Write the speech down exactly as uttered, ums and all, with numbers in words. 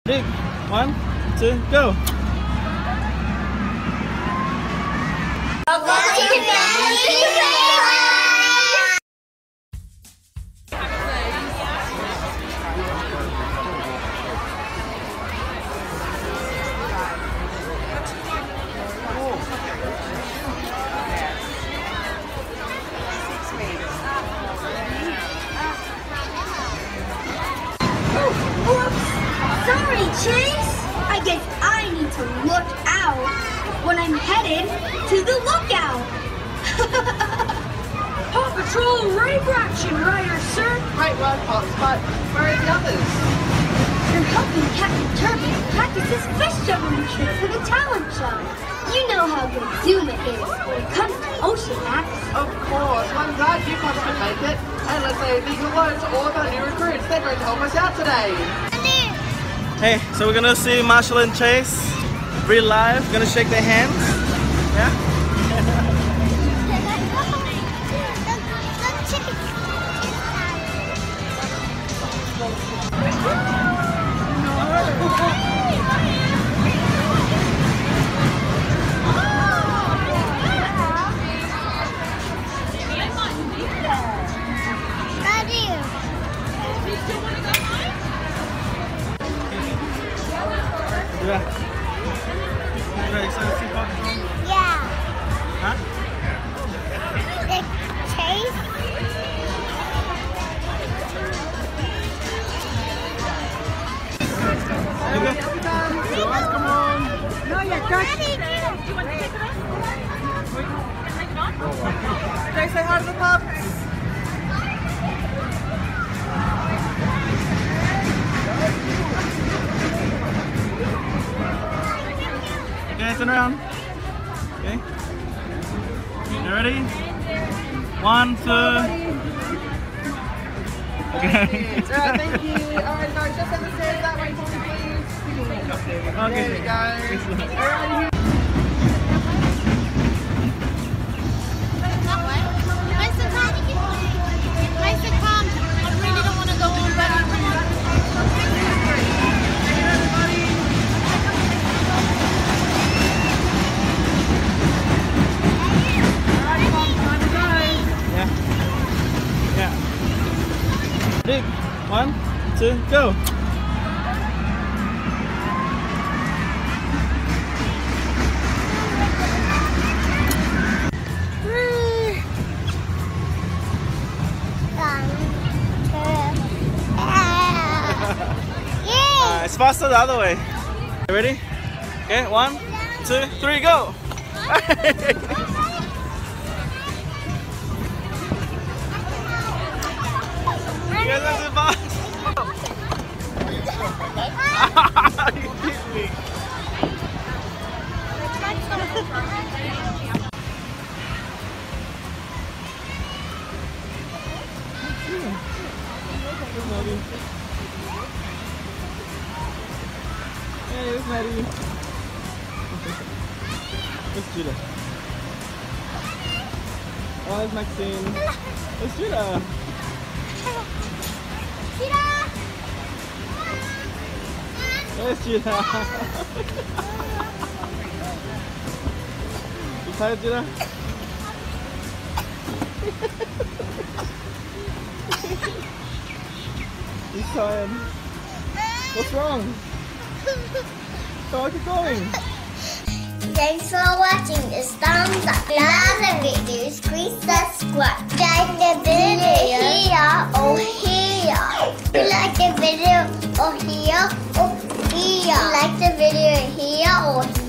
Ready? One, two, go! Sorry, Chase. I guess I need to look out when I'm headed to the lookout. Paw Patrol, ready for action, Ryder, sir. Great work, Pops, but where are the others? They're helping Captain Turpin practice his fish juggling trick for the talent show. You know how good Zuma is when it comes to ocean acts. Of course. Well, I'm glad you Pops could make it. And let's say a big hello to all of our new recruits. They're going to help us out today. Hey, so we're gonna see Marshall and Chase real live. Gonna shake their hands. Yeah? Yeah. You very excited to see Paw Patrol? Yeah. Huh? The Chase? Okay. So let's come on. No, yeah, guys. Do you want to take it off? Take it off? Can I say hi to the pups? Okay, turn around. Okay. You ready? One, two. Okay. Alright, thank you. Alright, guys, just on the stairs that way for me, please. Okay. There we go. Alright, Nice and calm. Nice and calm. I really don't want to go on, buddy. Come on. Yeah. Yeah. Ready? One, two, go! Uh, it's faster the other way. You ready? Okay, one, two, three, go! You guys are so fast! You beat me! Hey, it's Maddie. It's Judah. Oh, it's Maxine. It's Judah. It's Judah. You tired, Judah? He's tired. What's wrong? Come on, keep going. Thanks for watching. It's thumbs up. Love the videos. Please subscribe. Like the video here or here. Like the video or here or here. Like the video here or here.